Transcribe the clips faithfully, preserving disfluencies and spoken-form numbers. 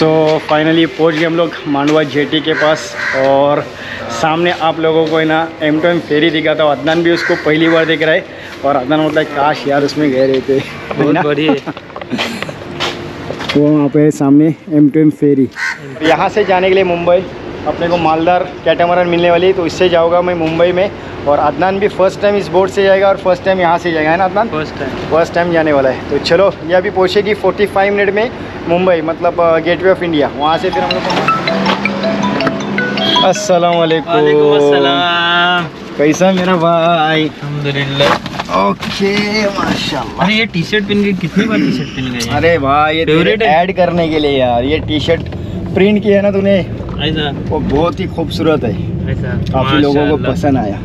So finally पहुंच गए हम लोग मांडवा जेटी के पास और सामने आप लोगों को है ना एम टू एम फेरी दिखा था। अदनान भी उसको पहली बार देख रहा है और अदनान बोलता है काश यार उसमें गए रहते। बहुत बढ़िया। वो वहाँ पे सामने एम टू एम फेरी। यहाँ से जाने के लिए मुंबई अपने को मालदार कैटामरन मिलने वाली है, तो इससे जाऊँगा मैं मुंबई में। और अदनान भी फर्स्ट टाइम इस बोट से जाएगा और फर्स्ट टाइम यहाँ से जाएगा, है ना Adnan? First time first time जाने वाला है। तो चलो ये अभी पहुँचेगी पैंतालीस मिनट में मुंबई, मतलब गेटवे ऑफ इंडिया। वहाँ से फिर हम लोग अस्सलाम वालेकुम। अस्सलाम। कैसा मेरा भाई? अल्हम्दुलिल्लाह। ओके माशाल्लाह। अरे ये टी शर्ट पहन के कितनी बार टी शर्ट पहन गए? अरे भाई ये फेवरेट है ऐड करने के लिए यार, ये टी शर्ट प्रिंट किया है ना तूने, ऐसा वो बहुत ही खूबसूरत है, ऐसा काफ़ी लोगों को पसंद आया।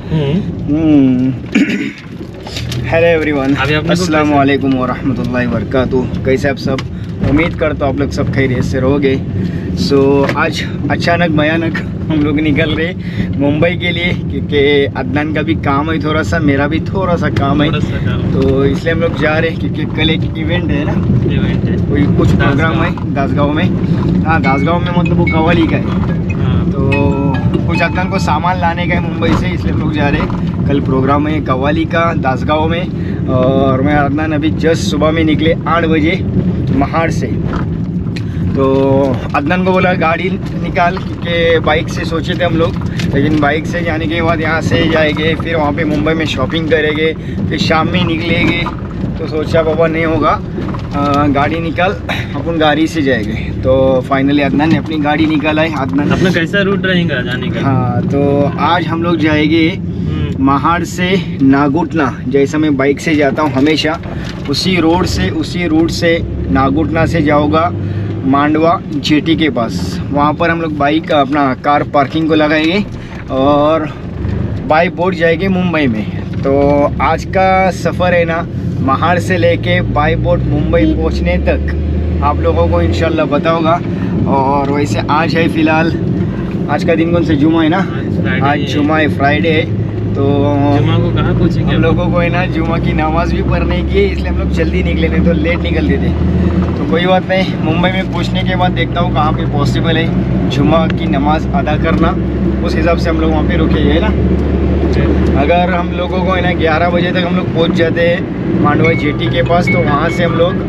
हेलो एवरीवन, अस्सलाम वालेकुम व रहमतुल्लाहि व बरकातुहू। कैसे आप सब? उम्मीद करता हूँ आप लोग सब खैरियत से रहोगे। सो so, आज अचानक भयानक हम लोग निकल रहे मुंबई के लिए, क्योंकि अदनान का भी काम है थोड़ा सा, मेरा भी थोड़ा सा काम है, तो इसलिए हम लोग जा रहे हैं क्योंकि कल एक इवेंट है ना, इवेंट है कोई कुछ प्रोग्राम है दासगांव में। हाँ दासगांव में मतलब वो कव्वाली का है, तो कुछ अदनान को सामान लाने का है मुंबई से, इसलिए हम लोग जा रहे हैं। कल प्रोग्राम है कव्वाली का दासगांव में, और मैं अदनान अभी जस्ट सुबह में निकले आठ बजे महाड़ से। तो अदनान को बोला गाड़ी निकाल, क्योंकि बाइक से सोचे थे हम लोग, लेकिन बाइक से जाने के बाद यहाँ से जाएंगे, फिर वहाँ पे मुंबई में शॉपिंग करेंगे, फिर शाम में निकलेंगे। तो सोचा बाबा नहीं होगा, आ, गाड़ी निकाल, अपन गाड़ी से जाएंगे। तो फाइनली अदनान ने अपनी गाड़ी निकाला है। अदनान अपना कैसा रूट रहेगा जाने का? हाँ, तो आज हम लोग जाएंगे महाड़ से नागुटना। जैसा मैं बाइक से जाता हूँ हमेशा, उसी रोड से उसी रूट से नागुटना से जाऊँगा मांडवा जेटी के पास। वहाँ पर हम लोग बाइक अपना कार पार्किंग को लगाएंगे और बाई बोट जाएंगे मुंबई में। तो आज का सफ़र है ना, महाड़ से लेके बाई बोट मुंबई पहुँचने तक आप लोगों को इंशाल्लाह बताऊँगा। और वैसे आज है फ़िलहाल, आज का दिन कौन सा? जुमा है ना, आज जुमा है, फ्राइडे है। तो जुमा को कहाँ पहुँचेंगे? हम लोगों को है ना जुमा की नमाज़ भी पढ़ने की है, इसलिए हम लोग जल्दी निकले, नहीं तो लेट निकलते थे। तो कोई बात नहीं, मुंबई में पहुँचने के बाद देखता हूँ कहाँ पे पॉसिबल है जुमा की नमाज़ अदा करना, उस हिसाब से हम लोग वहाँ पे रुकेंगे ना। अगर हम लोगों को है ना ग्यारह बजे तक हम लोग पहुँच जाते हैं मांडवा जेटी के पास, तो वहाँ से हम लोग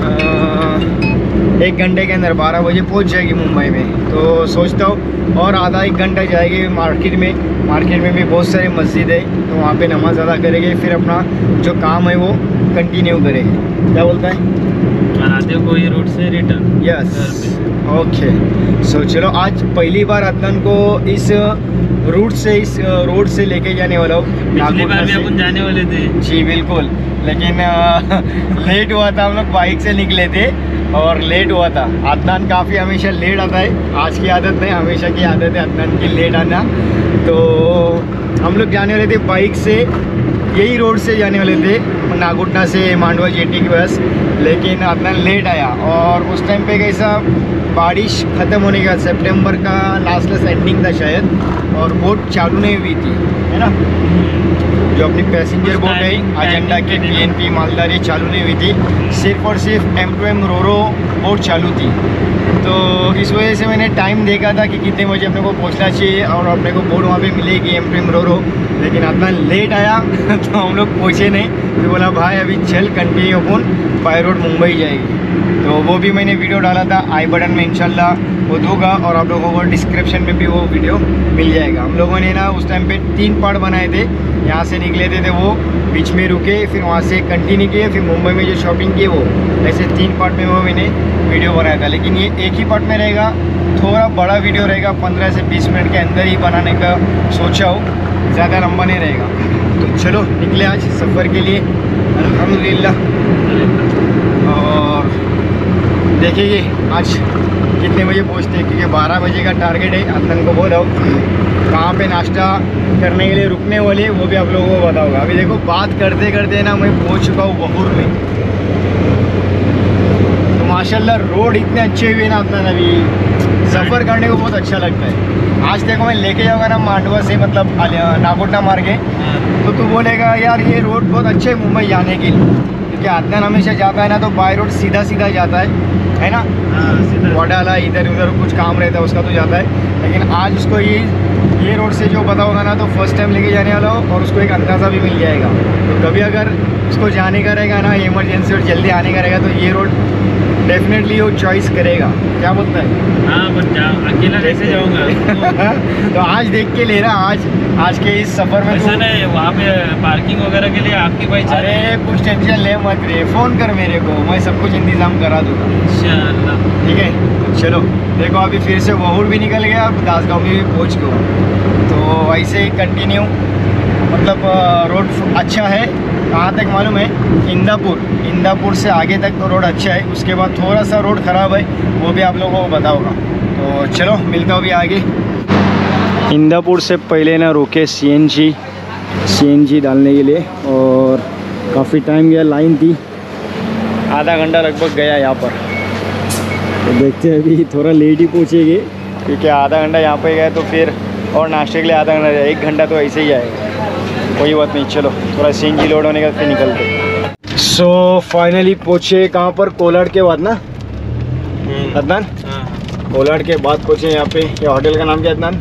एक घंटे के अंदर बारह बजे पहुँच जाएगी मुंबई में। तो सोचता हूँ और आधा एक घंटा जाएगी मार्केट में, मार्केट में भी बहुत सारी मस्जिद है, तो वहाँ पे नमाज़ अदा करेंगे, फिर अपना जो काम है वो कंटिन्यू करेंगे। क्या बोलता है? आते हो कोई रूट से रिटर्न? Yes, okay. सो चलो आज पहली बार अदनान को इस रूट से, इस रोड से लेके जाने वाला हूँ। पिछली बार भी अपन जाने वाले थे। जी बिल्कुल, लेकिन आ, लेट हुआ था, हम लोग बाइक से निकले थे और लेट हुआ था। अदनान काफ़ी हमेशा लेट आता है, आज की आदत नहीं, हमेशा की आदत है अदनान की लेट आना। तो हम लोग जाने वाले थे बाइक से, यही रोड से जाने वाले थे नागुटना से मांडवा जेटी के पास, लेकिन अदनान लेट आया। और उस टाइम पे कैसा बारिश ख़त्म होने का, सितंबर का लास्ट लास्ट एंडिंग था शायद, और बोट चालू नहीं हुई थी, है ना। जो अपनी पैसेंजर बोट है एजेंडा के पी एन पी मालदार, ये चालू नहीं हुई थी, सिर्फ और सिर्फ M two M roro boat चालू थी। तो इस वजह से मैंने टाइम देखा था कि कितने बजे अपने को पहुंचना चाहिए और अपने को बोट वहाँ पे मिलेगी एम टू एम रोरो, लेकिन इतना लेट आया तो हम लोग पहुँचे नहीं। तो बोला भाई अभी चल कंटिन्यू अपन बाय रोड मुंबई जाएगी। तो वो भी मैंने वीडियो डाला था, आई बटन में इंशाल्लाह वो दूंगा, और आप लोगों को डिस्क्रिप्शन में भी वो वीडियो मिल जाएगा। हम लोगों ने ना उस टाइम पे तीन पार्ट बनाए थे, यहाँ से निकले थे, थे वो बीच में रुके, फिर वहाँ से कंटिन्यू किए, फिर मुंबई में जो शॉपिंग की वो, ऐसे तीन पार्ट में वो मैंने वीडियो बनाया था। लेकिन ये एक ही पार्ट में रहेगा, थोड़ा बड़ा वीडियो रहेगा, पंद्रह से बीस मिनट के अंदर ही बनाने का सोचा हो, ज़्यादा लंबा नहीं रहेगा। तो चलो निकले आज सफ़र के लिए अल्हम्दुलिल्लाह, और देखेंगे आज कितने बजे पहुँचते हैं, क्योंकि बारह बजे का टारगेट है। अदनान को बोला कहाँ पे नाश्ता करने के लिए रुकने वाले, वो भी आप लोगों को बताऊंगा। अभी देखो बात करते करते ना मैं पहुँच चुका हूँ बहूर में। तो माशाल्लाह रोड इतने अच्छे हुए ना अदनान, अभी सफ़र करने को बहुत अच्छा लगता है। आज देखो मैं लेके जाऊँगा ना मांडवा से, मतलब नागोटना मार के, तो तू बोलेगा यार ये रोड बहुत अच्छे है मुंबई जाने के लिए, क्योंकि अदनान हमेशा जाता है ना तो बाय रोड सीधा सीधा जाता है, है ना। हाँ सीधा वडाला इधर उधर कुछ काम रहता है उसका तो जाता है, लेकिन आज उसको ये ये रोड से जो पता होगा ना तो फर्स्ट टाइम लेके जाने वाला हो और उसको एक अंदाज़ा भी मिल जाएगा। तो कभी अगर उसको जाने का रहेगा ना इमरजेंसी और जल्दी आने का रहेगा तो ये रोड डेफिनेटली वो चॉइस करेगा। क्या बोलता है? हाँ पर जा अकेला कैसे जाऊँगा? तो आज देख के ले रहा, आज आज के इस सफ़र में ऐसा तू- नहीं, वहाँ पे पार्किंग वगैरह के लिए आपकी पहचान अरे है? कुछ टेंशन ले मत रे, फ़ोन कर मेरे को, मैं सब कुछ इंतज़ाम करा दूँगा। इंशाल्लाह। ठीक है चलो। देखो अभी फिर से वहूर भी निकल गया और दासगांव में भी पहुँच गया। तो ऐसे ही कंटिन्यू, मतलब रोड अच्छा है। कहाँ तक मालूम है? इंदापुर, इंदापुर से आगे तक तो रोड अच्छा है, उसके बाद थोड़ा सा रोड ख़राब है, वो भी आप लोगों को बताऊँगा। तो चलो मिलता हूँ अभी आगे। इंदापुर से पहले ना रुके सीएनजी सीएनजी डालने के लिए, और काफ़ी टाइम गया, लाइन थी, आधा घंटा लगभग गया यहाँ पर। तो देखते हैं अभी थोड़ा लेट ही पहुँचेंगे, क्योंकि आधा घंटा यहाँ पे गए तो फिर और नाश्ते के लिए आधा घंटा, एक घंटा तो ऐसे ही आएगा। कोई बात नहीं, चलो थोड़ा सीएनजी लोड होने का फिर निकलते। सो फाइनली पहुँचे कहाँ पर? कोलाड के बाद ना अदनान, हाँ कोलाड के बाद पहुँचे यहाँ पे। ये होटल का नाम क्या अदनान?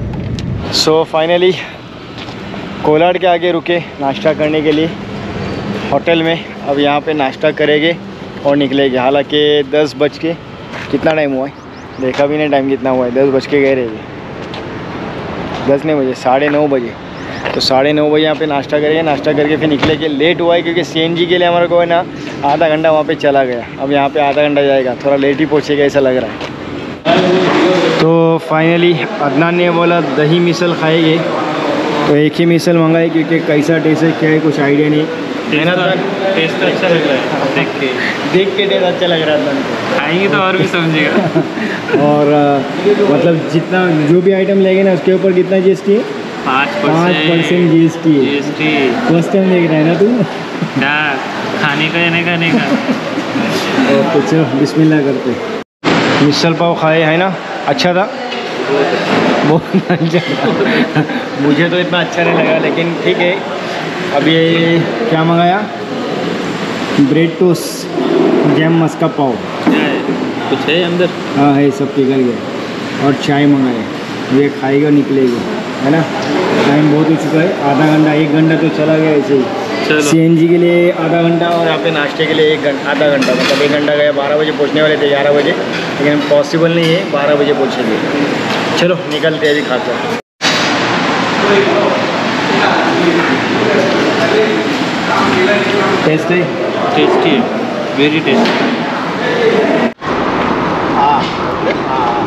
सो फाइनली कोलाड के आगे रुके नाश्ता करने के लिए होटल में। अब यहाँ पे नाश्ता करेंगे और निकलेंगे। हालांकि दस बज के कितना टाइम हुआ है, देखा भी नहीं टाइम कितना हुआ है, दस बज के गए रहेंगे, दस नहीं बजे, साढ़े नौ बजे। तो साढ़े नौ बजे यहाँ पे नाश्ता करेंगे, नाश्ता करके फिर निकलेंगे। लेट हुआ है क्योंकि सीएनजी के लिए हमारे को है ना आधा घंटा वहाँ पे चला गया, अब यहाँ पे आधा घंटा जाएगा, थोड़ा लेट ही पहुँचेगा ऐसा लग रहा है। तो फाइनली अदनान ने बोला दही मिसल खाएंगे, तो एक ही मिसल मंगाई, क्योंकि कैसा टेस्ट है क्या है कुछ आइडिया नहीं है ना। टेस्ट तो अच्छा लग रहा है देख के, देख के टेस्ट अच्छा लग रहा है अदनान को। खाएंगे तो और भी समझेगा। और आ, मतलब जितना जो भी आइटम लेंगे ना उसके ऊपर कितना जीएसटी है? पाँच पाँच परसेंट जी एस टी है। G S T first time देख रहा है ना तू? क्या खाने का या नहीं खाने का? और कुछ बिस्मिल्लाह करते। मिसल पाव खाए है ना, अच्छा था बहुत अच्छा था। मुझे तो इतना अच्छा नहीं लगा, लेकिन ठीक है। अब ये क्या मंगाया? Bread toast jam maska pav. क्या है? कुछ है अंदर? हाँ है, सब पिघल गया। और चाय मंगाए, ये खाएगा निकलेगा, है ना। टाइम बहुत हो चुका है, आधा घंटा एक घंटा तो चला गया ऐसे ही। चलो सीएनजी के लिए आधा घंटा और यहाँ पे नाश्ते के लिए एक घंटा, आधा घंटा मतलब एक घंटा गया। बारह बजे पहुँचने वाले थे, ग्यारह बजे, लेकिन पॉसिबल नहीं है, बारह बजे पहुँचेंगे। चलो निकलते हैं अभी खाकर। टेस्ट है, टेस्टी है, वेरी टेस्टी। हाँ हाँ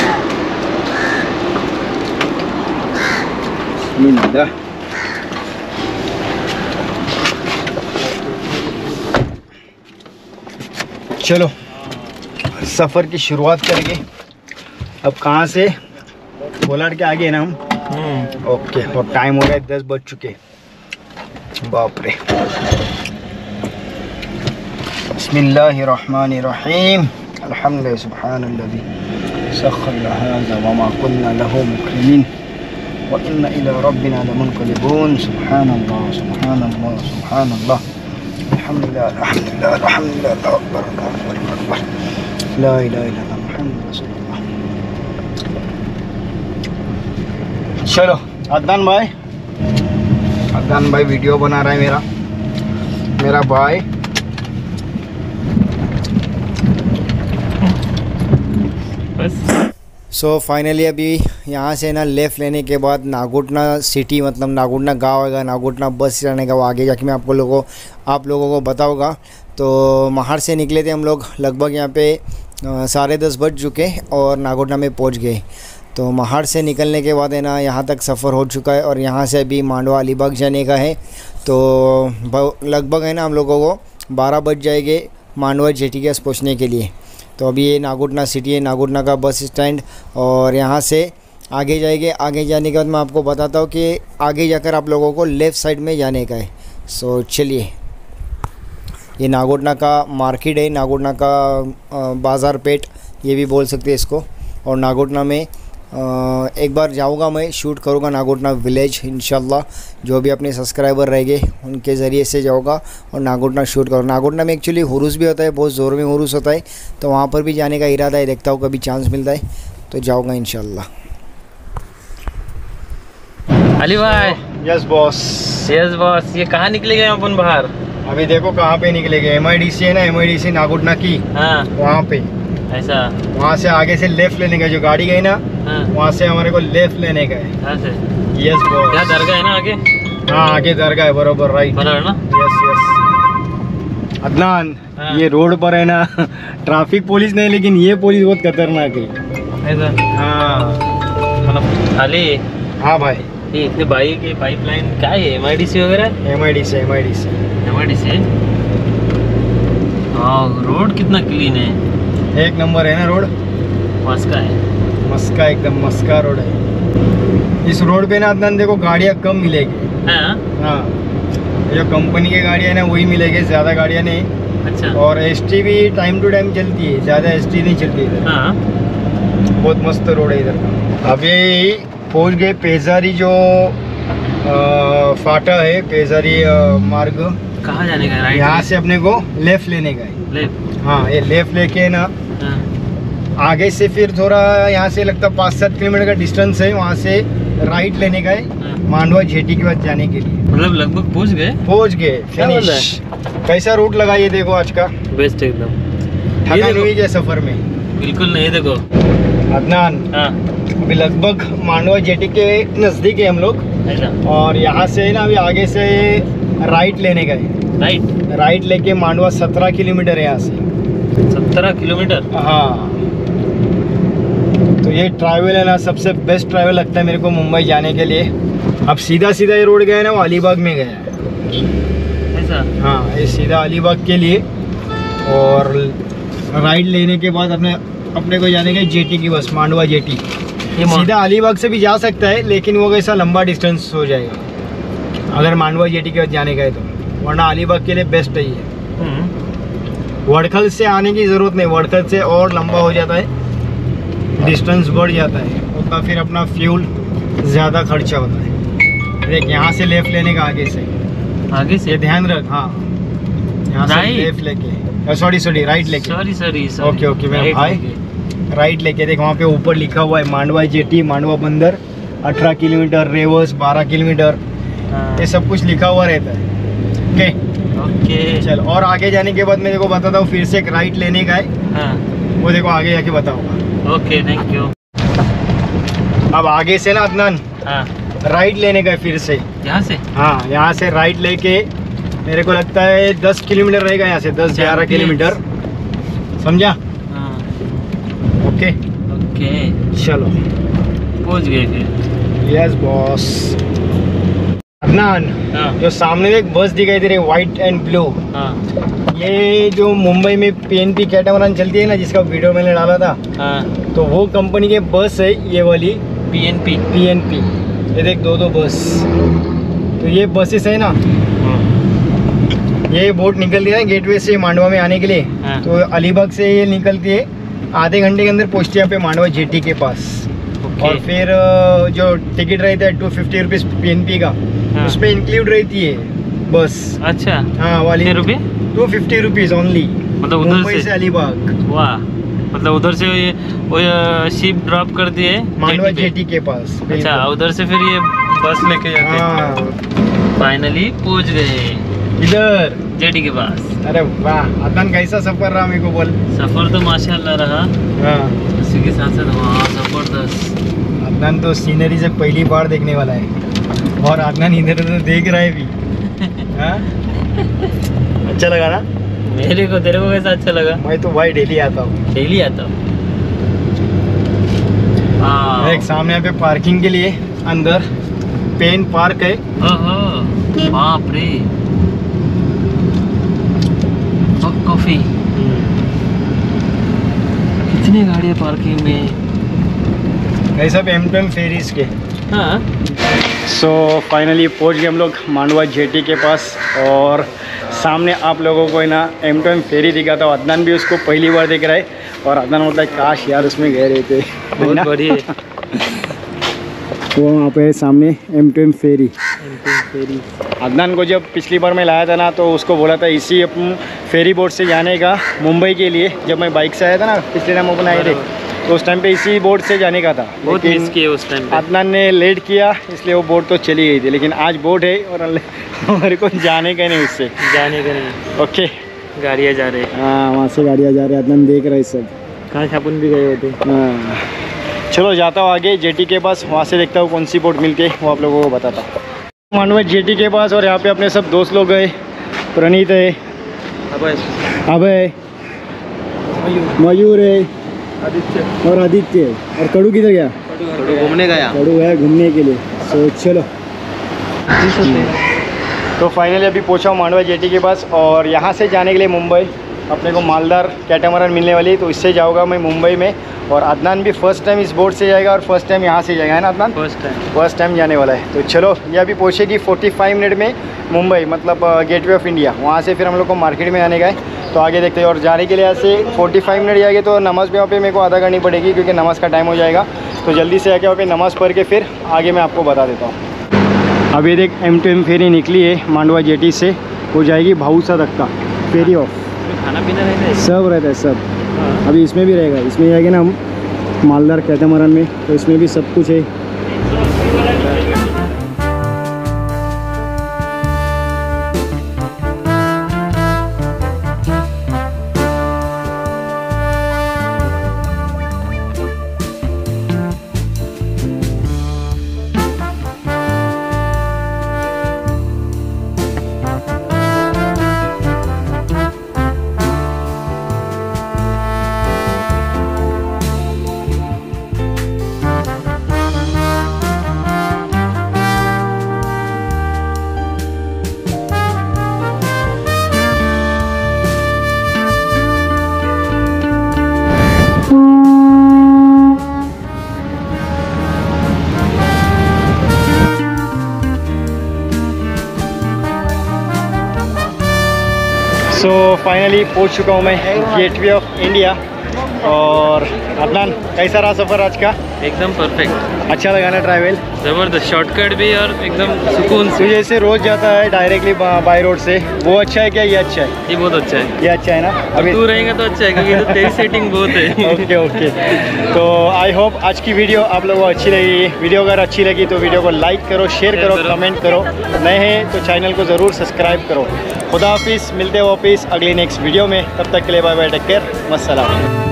चलो सफ़र की शुरुआत करेंगे। अब कहाँ से? कोलाड के आगे है ना हम। ओके, और टाइम हो रहा है दस बज चुके। बाप रे। बिस्मिल्लाहिर्रहमानिर्रहीम। अल्हम्दुलिल्लाह सुब्हानल्लज़ी सख्खर हाज़ा वमा कुन्ना लहू मुक़रिनीन व इन्ना इला रब्बिना लमुनक़लिबून। सुब्हानल्लाह सुब्हानल्लाह सुब्हानल्लाह। अल्हम्दुलिल्लाह अल्हम्दुलिल्लाह अल्हम्दुलिल्लाह अल्लाहु अकबर अल्लाहु अकबर ला इलाहा इल्लल्लाह मुहम्मदुर रसूलुल्लाह। चलो अदनान भाई, अदनान भाई वीडियो बना रहा है मेरा मेरा भाई। बस सो so, फाइनली अभी यहाँ से ना लेफ़्ट लेने के बाद नागोटना सिटी, मतलब नागोटना गाँव आएगा, नागोटना बस स्टैंड आएगा, वो आगे जाके मैं आपको लोगों आप लोगों को बताऊँगा। तो महार से निकले थे हम लोग, लगभग यहाँ पे साढ़े दस बज चुके और नागोटना में पहुँच गए। तो महार से निकलने के बाद है ना यहाँ तक सफ़र हो चुका है, और यहाँ से अभी मांडवा अलीबाग जाने का है। तो लगभग है ना हम लोगों को बारह बज जाएंगे मांडवा जेटी गैस पहुँचने के लिए। तो अभी ये नागोटना सिटी है, नागोटना का बस स्टैंड, और यहाँ से आगे जाएंगे। आगे जाने के बाद मैं आपको बताता हूँ कि आगे जाकर आप लोगों को लेफ़्ट साइड में जाने का है। सो चलिए, ये नागोटना का मार्केट है, नागोटना का बाज़ार पेट ये भी बोल सकते हैं इसको। और नागोटना में एक बार जाऊंगा मैं, शूट करूंगा नागोटना विलेज इंशाल्लाह। जो भी अपने सब्सक्राइबर रहेंगे उनके ज़रिए से जाऊंगा और नागोटना शूट करूँ। नागोटना में एक्चुअली हुरूस भी होता है, बहुत ज़ोर में हुरूस होता है, तो वहाँ पर भी जाने का इरादा है। देखता हूँ कभी चांस मिलता है तो जाऊँगा इंशाल्लाह। अली भाई। Yes boss. Yes boss. ये कहाँ निकले गए अपन बाहर? अभी देखो कहाँ पे निकले गए। एम आई डी सी है ना, एम आई डी सी नागोटना की, हाँ वहाँ पे। ऐसा? वहाँ से आगे से लेफ्ट लेने का, जो गाड़ी गई ना, हाँ। वहाँ से हमारे को लेफ्ट लेने का है। हाँ से? Yes boss. क्या दरगाह है ना आगे? हाँ आगे दरगाह है, बरोबर राइट। बराबर ना? Yes yes. अदनान, हाँ। ये रोड पर है ना ट्रैफिक पुलिस नहीं, लेकिन ये पुलिस बहुत खतरनाक है। ऐसा? हाँ मतलब अली, हाँ भाई। ये इतने बाइक की पाइपलाइन क्या है? एम आई डी सी वगैरह? M I D C, M I D C. M I D C. हाँ, रोड कितना क्लीन है। एक नंबर है ना रोड, मस्का है। मस्का, एकदम मस्का रोड है। इस रोड पे ना अदनान देखो गाड़ियाँ कम मिलेगी। हाँ हाँ, जो कंपनी की गाड़ियाँ है ना वही मिलेगी, ज़्यादा गाड़ियाँ नहीं। अच्छा। और एस टी भी टाइम टू टाइम चलती है, ज़्यादा एस टी नहीं चलती इधर। हाँ बहुत मस्त रोड है इधर का। अभी पहुंच गए पेजारी, जो आ, फाटा है पेजारी आ, मार्ग। कहाँ जाने का? राइट? यहाँ से अपने को लेफ्ट लेने का है। लेफ्ट? हाँ, ये लेफ्ट लेके ना हाँ। आगे से फिर थोड़ा यहाँ से लगता पाँच सात किलोमीटर का डिस्टेंस है, वहाँ से राइट लेने का है, हाँ। मांडवा जेटी के बाद जाने के लिए। मतलब लगभग पहुँच गए? पहुंच गए, क्या बोल रहा फिनिश। कैसा रूट लगा ये देखो आज का। बेस्ट एकदम। ये थकान देखो। हुई क्या सफर में? बिल्कुल नहीं। देखो अदनान, हाँ अभी लगभग मांडवा जेटी के नज़दीक है हम लोग, ऐसा? और यहाँ से ना अभी आगे से राइट लेने का है। राइट? राइट लेके मांडवा सत्रह किलोमीटर है यहाँ से। सत्रह किलोमीटर? हाँ, तो ये ट्रैवल है ना सबसे बेस्ट ट्रैवल लगता है मेरे को मुंबई जाने के लिए। अब सीधा सीधा ये रोड गया ना, वो अलीबाग में गया है। ऐसा? हाँ, ये सीधा अलीबाग के लिए, और राइट लेने के बाद अपने अपने को जाने का जेटी की बस, मांडवा जेटी। ये मा- सीधा अलीबाग से भी जा सकता है, लेकिन वो कैसा लंबा डिस्टेंस हो जाएगा अगर मांडवा जेटी के बाद जाने का है तो, वरना अलीबाग के लिए बेस्ट है ये। हम्म। वड़खल से आने की ज़रूरत नहीं, वड़खल से और लंबा हो जाता है, डिस्टेंस बढ़ जाता है, उतना फिर अपना फ्यूल ज़्यादा खर्चा होता है। देख यहाँ से लेफ्ट लेने का, आगे से आगे से? ये ध्यान रख। हाँ, यहाँ से Right? लेफ्ट लेके, सॉरी सॉरी राइट लेके। सॉरी सॉरी ओके ओके मेरा भाई, राइट लेके देख, वहाँ पे ऊपर लिखा हुआ है मांडवा जेटी, मांडवा बंदर, अठारह किलोमीटर, रेवर्स बारह किलोमीटर, ये सब कुछ लिखा हुआ रहता है। Okay okay. चल, और आगे जाने के बाद मैं देखो बताता हूँ, फिर से एक राइट लेने का है, हाँ वो देखो आगे जाके बताऊंगा। Okay, thank you. अब आगे से ना अदनान हाँ, राइट लेने का है फिर से। यहाँ से? हाँ, यहाँ से राइट लेके मेरे को लगता है दस किलोमीटर रहेगा यहाँ से, दस ग्यारह किलोमीटर, समझा? हाँ ओके ओके, चलो पहुँच गए फिर। Yes boss. अदनान, हाँ जो सामने एक बस दिखाई दे रही है वाइट एंड ब्लू, हाँ ये जो मुंबई में पीएनपी कैटामरान चलती है ना, जिसका वीडियो मैंने डाला था, हाँ। तो वो कंपनी के बस है ये वाली, पीएनपी? पीएनपी। ये देख दो दो बस, तो ये बसेस है ना, ये बोट निकलती है ना गेटवे से मांडवा में आने के लिए, हाँ। तो अलीबाग से ये निकलती है, आधे घंटे के अंदर पहुँचती है यहाँ पे मांडवा जेटी के पास। ओके। और फिर अ, जो टिकट रहता है two fifty rupees P N P का, हाँ। उसमें इंक्लूड रहती है बस। अच्छा, हाँ वाली कितने रुपये? टू फिफ्टी रुपीज़ ओनली, मतलब उधर मुंबई से? से अलीबाग। वाह, मतलब उधर से ये वो शिप ड्रॉप करती है मांडवा जेटी पे? जेटी के पास। अच्छा, उधर से फिर ये बस लेके जाते हैं। हाँ, फाइनली पहुंच गए इधर। जेटी के पास। अरे वाह, अदनान कैसा सफर रहा मेरे को बोल। सफर तो माशाल्लाह रहा, हाँ, उसी के साथ साथ वहाँ जबरदस्त। अदनान तो सीनरी से पहली बार देखने वाला है, और अदनान इधर उधर देख रहा है भी। हाँ? अच्छा लगा ना? मेरे को, तेरे को कैसा अच्छा लगा? मैं तो भाई डेली आता हूँ। डेली आता हूँ। हाँ। एक सामने यहाँ पे पार्किंग के लिए अंदर पेन पार्क है। ओहो, बाप रे, कॉफी। कितनी गाड़ियाँ पार्किंग में? ये सब एम टू एम फेरीज के। हाँ। सो फाइनली पहुँच गए हम लोग मांडवा जेटी के पास, और सामने आप लोगों को है ना एम टू एम फेरी दिखा था। अदनान भी उसको पहली बार देख रहा है, और अदनान बोलता है काश यार उसमें गए रहते। बहुत बढ़िया। वो वहाँ पे सामने M two M ferry. Ferry Adnan को जब पिछली बार मैं लाया था ना, तो उसको बोला था इसी अपन फेरी बोट से जाने का मुंबई के लिए। जब मैं बाइक से आया था ना पिछले टाइम अपन आए थे, तो उस टाइम पे इसी बोट से जाने का था। बहुत मिस किए उस टाइम पे। अदनान ने लेट किया, इसलिए वो बोट तो चली गई थी। लेकिन आज बोट है और हमारे को जाने का नहीं उससे, जाने का नहीं। ओके, गाड़ियाँ जा रहे हैं। हाँ वहाँ से गाड़ियाँ जा रही है। अदनान देख रहा है सब। कहाँ अपन भी गए होते। हाँ चलो जाता हूँ आगे जेटी के पास, वहाँ से देखता हूँ कौन सी बोट मिलती है, वो आप लोगों को बताता हूँ। मांडवा जेटी के पास, और यहाँ पे अपने सब दोस्त लोग गए। प्रणीत है, अभय, मयूर है, आदित्य और आदित्य, और कड़ू किधर गया? घूमने गया। कड़ू गया घूमने के लिए। सो चलो। तो फाइनली अभी पहुँचा हूँ मांडवा जेटी के पास, और यहाँ से जाने के लिए मुंबई अपने को मालदार कैटामरन मिलने वाली है, तो इससे जाऊँगा मैं मुंबई में। और अदनान भी फर्स्ट टाइम इस बोट से जाएगा और फर्स्ट टाइम यहाँ से जाएगा, है ना Adnan? First time first time जाने वाला है। तो चलो, ये अभी पहुँचेगी पैंतालीस मिनट में मुंबई, मतलब गेटवे ऑफ इंडिया। वहाँ से फिर हम लोग को मार्केट में आने का है, तो आगे देखते हैं। और जाने के लिए ऐसे पैंतालीस मिनट जाएंगे, तो नमाज़ पे वहाँ पे मेरे को अदा करनी पड़ेगी, क्योंकि नमाज़ का टाइम हो जाएगा। तो जल्दी से आके वहाँ पे नमाज़ पढ़ के फिर आगे मैं आपको बता देता हूँ। अभी देख एम टू एम फेरी निकली है मांडवा जेटी से, हो जाएगी भाऊसा तक का फेरी ऑफ। खाना पीना रहता है, सब रहता है सब। अभी इसमें भी रहेगा, इसमें जाएंगे ना हम मालदार कैटामरन में, तो इसमें भी सब कुछ है। सो फाइनली पहुंच चुका हूं मैं गेटवे ऑफ इंडिया। और अदनान, कैसा रहा सफ़र आज का? एकदम परफेक्ट। अच्छा लगा ना ट्रैवल? ज़बरदस्त, शॉर्टकट भी और एकदम सुकून तो से। जैसे रोज़ जाता है डायरेक्टली बाई रोड से, वो अच्छा है क्या ये अच्छा है? ये बहुत अच्छा है। ये अच्छा है ना? अभी तू रहेगा तो अच्छा है, क्योंकि तो तेरी सेटिंग बहुत है। Okay okay. तो आई होप आज की वीडियो आप लोगों को अच्छी लगी। वीडियो अगर अच्छी लगी तो वीडियो को लाइक करो, शेयर करो, करो। कमेंट करो। नए हैं तो चैनल को ज़रूर सब्सक्राइब करो। खुदा हाफिज़, मिलते हैं वापिस अगली नेक्स्ट वीडियो में। तब तक के लिए बाय बाय, टेक केयर, वस्सलाम।